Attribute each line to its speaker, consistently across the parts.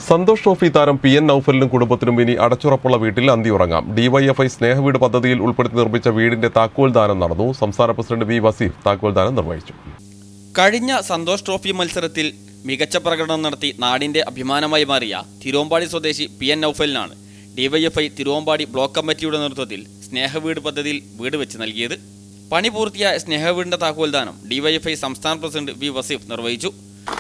Speaker 1: Santhosh trophy താരം PN നൌഫലിനും കുടുംബത്തിനും ഇനി അടച്ചുറപ്പുള്ള വീട്ടിൽ അന്തിയുറങ്ങാം. DYFI സ്നേഹവീട് പദ്ധതിയിൽ ഉൾപ്പെടുത്തി നിർമ്മിച്ച വീടിന്റെ താക്കോൽ ദാനം നടന്നു. സംസ്ഥാന പ്രസിഡന്റ് V വസീഫ് താക്കോൽ ദാനം നിർവഹിച്ചു.
Speaker 2: കഴിഞ്ഞ സന്തോഷ് ട്രോഫി മത്സരത്തിൽ മികച്ച പ്രകടനം നടത്തി നാടിന്റെ അഭിമാനമായി മാറിയ തിരുവമ്പാടി സ്വദേശി PN നൌഫലിനാണ് DYFI തിരുവമ്പാടി ബ്ലോക്ക് കമ്മിറ്റിയുടെ നേതൃത്വത്തിൽ സ്നേഹവീട് പദ്ധതിയിൽ വീട് വെച്ച് നൽകിയത്. പണി പൂർത്തിയായ സ്നേഹവീടിന്റെ താക്കോൽ ദാനം DYFI സംസ്ഥാന പ്രസിഡന്റ് V വസീഫ് നിർവഹിച്ചു.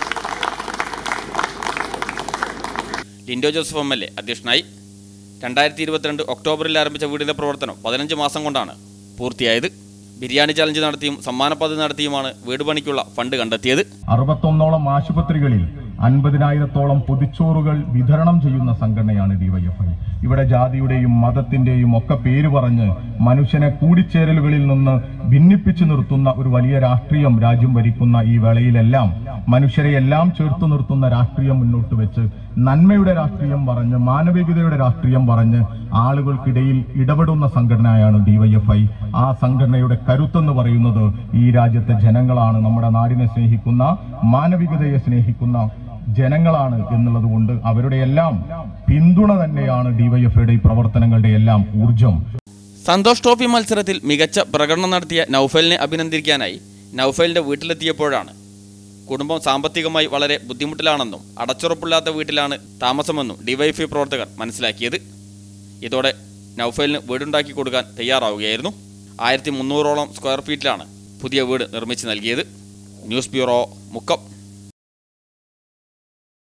Speaker 2: ലിൻഡോ ജോസഫ് MLA അധ്യക്ഷനായി. 2022 ഒക്ടോബറിൽ ആരംഭിച്ച വീടിന്റെ പ്രവർത്തനം 15 മാസം കൊണ്ടാണ് പൂർത്തിയായത്. ബിരിയാണി ചലഞ്ച് നടത്തിയും സമ്മാന പദ്ധതി നടത്തിയുമാണ് വീട് പണിക്കുള്ള ഫണ്ട് കണ്ടെത്തിയത്.
Speaker 3: 61ഓളം ആശുപത്രികളിൽ 50,000-ഓളം പൊതിച്ചോറുകൾ വിതരണം ചെയ്യുന്ന സംഘടനയാണ് DYFI. ഇവിടെ ജാതിയുടെയും മതത്തിന്റെയും ഒക്കെ പേര് പറഞ്ഞ് മനുഷ്യനെ കൂടിച്ചേരലുകളിൽ നിന്ന് ഭിന്നിപ്പിച്ചു നിർത്തുന്ന ഒരു വലിയ രാഷ്ട്രീയം രാജ്യം ഭരിക്കുന്ന ഈ വേളയിലെല്ലാം മനുഷ്യരെ എല്ലാം ചേർത്തു നിർത്തുന്ന രാഷ്ട്രീയം മുന്നോട്ട് വെച്ച് നന്മയുടെ രാഷ്ട്രീയം പറഞ്ഞ് മാനവികതയുടെ രാഷ്ട്രീയം പറഞ്ഞ് ആളുകൾക്കിടയിൽ ഇടപെടുന്ന സംഘടനയാണ് DYFI. ആ സംഘടനയുടെ കരുത്തെന്ന് പറയുന്നത് ഈ രാജ്യത്തെ ജനങ്ങളാണ്, നമ്മുടെ നാടിനെ സ്നേഹിക്കുന്ന മാനവികതയെ സ്നേഹിക്കുന്ന ജനങ്ങളാണ് എന്നുള്ളത് കൊണ്ട് അവരുടെ എല്ലാം പിന്തുണ തന്നെയാണ് DYFIയുടെ ഈ പ്രവർത്തനങ്ങളുടെ എല്ലാം ഊർജം.
Speaker 2: സന്തോഷ് ട്രോഫി മത്സരത്തിൽ മികച്ച പ്രകടനം നടത്തിയ നൌഫലിനെ അഭിനന്ദിക്കാനായി നൌഫലിന്റെ വീട്ടിലെത്തിയപ്പോഴാണ് കുടുംബം സാമ്പത്തികമായി വളരെ ബുദ്ധിമുട്ടിലാണെന്നും അടച്ചുറപ്പില്ലാത്ത വീട്ടിലാണ് താമസമെന്നും DYFI പ്രവർത്തകർ മനസ്സിലാക്കിയത്. ഇതോടെ നൌഫലിന് വീടുണ്ടാക്കി കൊടുക്കാൻ തയ്യാറാവുകയായിരുന്നു. 1300ഓളം സ്ക്വയർ ഫീറ്റിലാണ് പുതിയ വീട് നിർമ്മിച്ച് നൽകിയത്. News bureau, Mukkam.